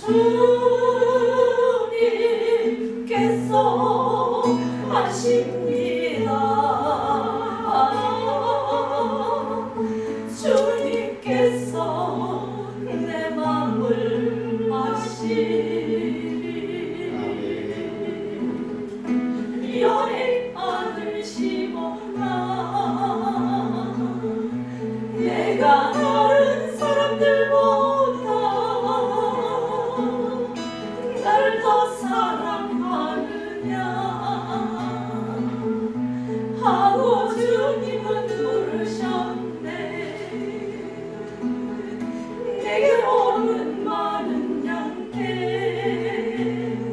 주님께서 하십니다. 주님께서 내 맘을 아시리. 연애 아들 시몬아, 내가 다른 사람들보다 나를 더 사랑하느냐 하고 주님은 물으셨네. 내게 오는 많은 양께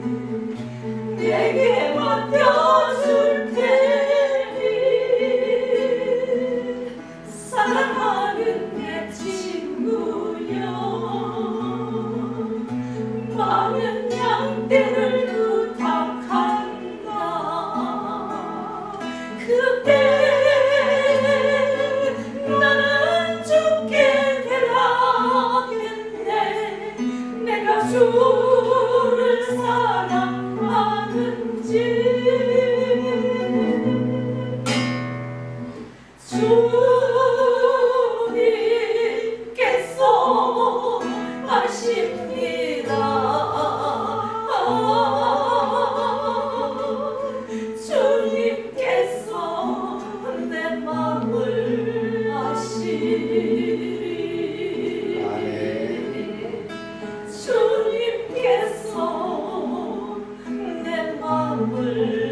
내게 맡겨줄 테니 사랑하는 내 친구여, 많은 양떼를 부탁한다. 그때 나는 주께 대답했네. 내가 주를 사랑하는지. 주님께서 아십니다. 주님께서 내 마음을 아시리. 주님께서 내 마음을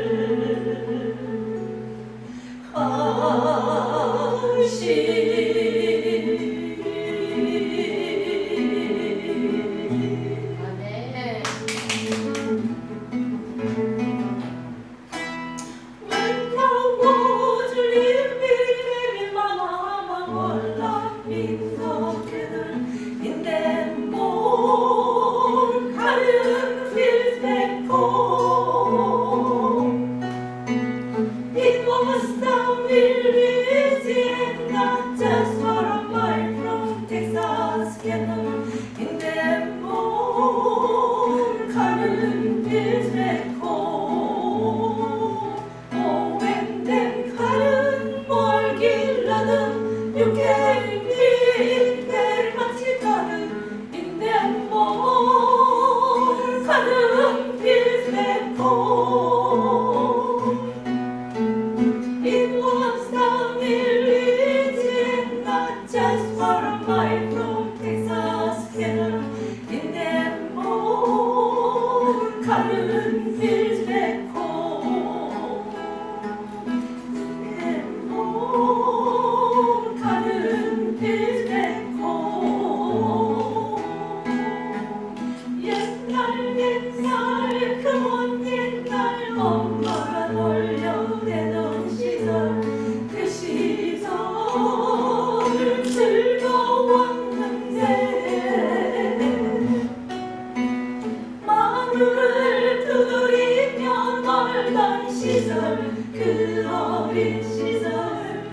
그 어린 시절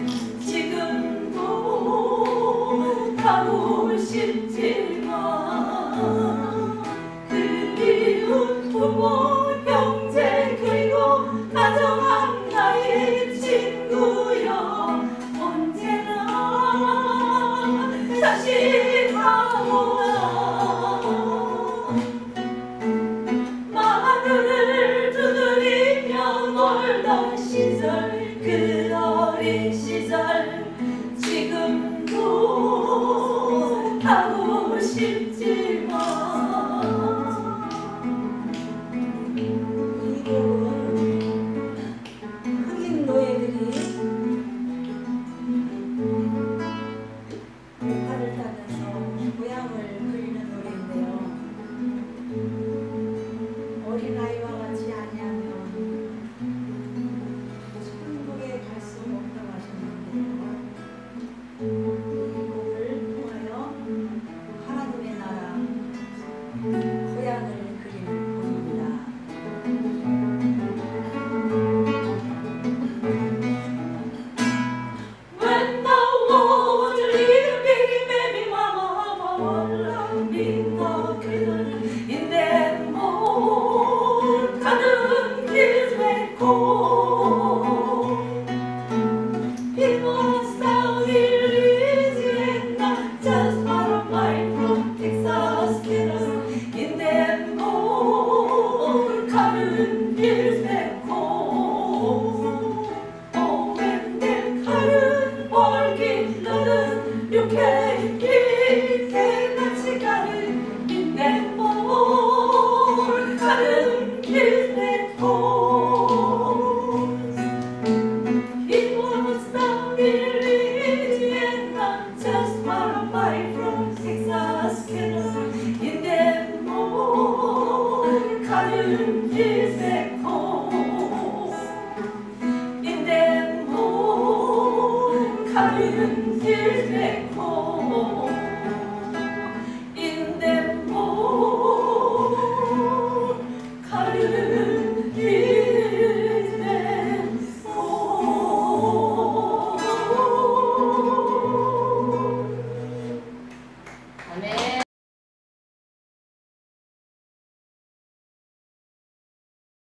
지금도 가고 싶지만 그리운 부모 형제 그리고 다정한 나의 친구여 언제나 다시 가오라. 마늘을 두드리며 놀던 시절 그 어린 시절 지금도 가고 싶지만 가는 길에 It was the Louisiana, just far away from Texas, Canada. In them 가는 길에 In them 가는